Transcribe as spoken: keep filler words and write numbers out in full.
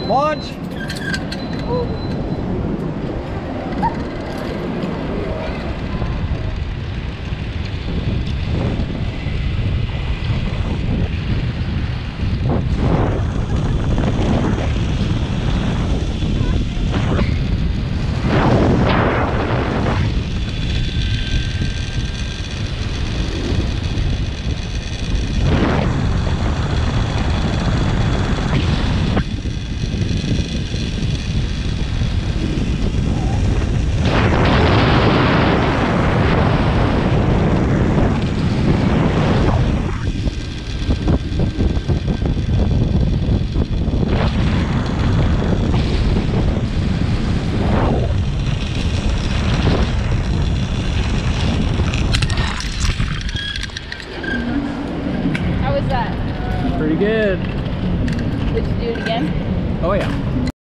Launch! How was that? Pretty good. Would you do it again? Oh yeah.